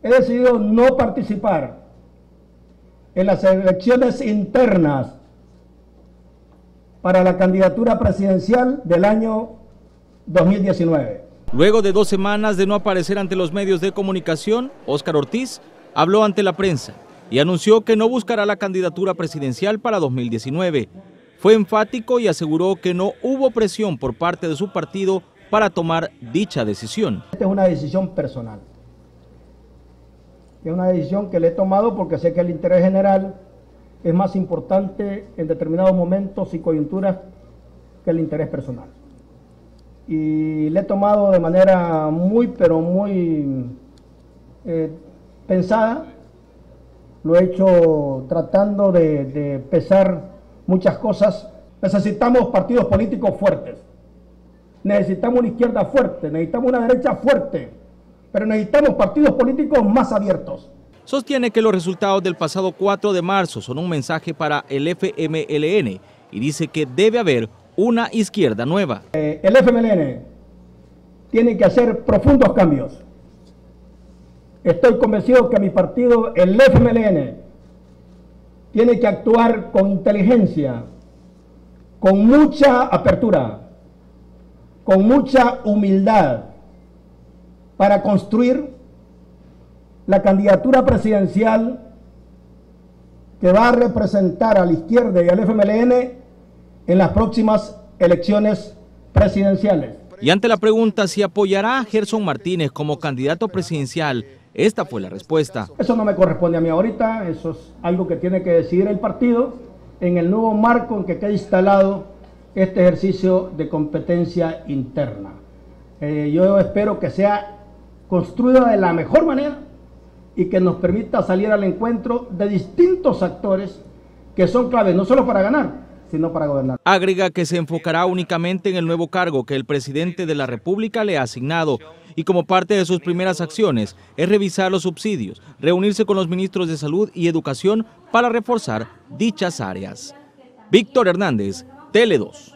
he decidido no participar en las elecciones internas para la candidatura presidencial del año 2019. Luego de 2 semanas de no aparecer ante los medios de comunicación, Óscar Ortiz habló ante la prensa y anunció que no buscará la candidatura presidencial para 2019. Fue enfático y aseguró que no hubo presión por parte de su partido para tomar dicha decisión. Esta es una decisión personal. Es una decisión que le he tomado porque sé que el interés general es más importante en determinados momentos y coyunturas que el interés personal. Y le he tomado de manera muy, pero muy pensada. Lo he hecho tratando de pesar muchas cosas. Necesitamos partidos políticos fuertes. Necesitamos una izquierda fuerte, necesitamos una derecha fuerte, pero necesitamos partidos políticos más abiertos. Sostiene que los resultados del pasado 4 de marzo son un mensaje para el FMLN y dice que debe haber una izquierda nueva. El FMLN tiene que hacer profundos cambios. Estoy convencido que mi partido, el FMLN, tiene que actuar con inteligencia, con mucha apertura, con mucha humildad, para construir la candidatura presidencial que va a representar a la izquierda y al FMLN en las próximas elecciones presidenciales. Y ante la pregunta si apoyará a Gerson Martínez como candidato presidencial, esta fue la respuesta. Eso no me corresponde a mí ahorita, eso es algo que tiene que decidir el partido en el nuevo marco en que quede instalado este ejercicio de competencia interna. Yo espero que sea construida de la mejor manera y que nos permita salir al encuentro de distintos actores que son claves, no solo para ganar, sino para gobernar. Agrega que se enfocará únicamente en el nuevo cargo que el presidente de la República le ha asignado y como parte de sus primeras acciones es revisar los subsidios, reunirse con los ministros de Salud y Educación para reforzar dichas áreas. Víctor Hernández, Tele 2.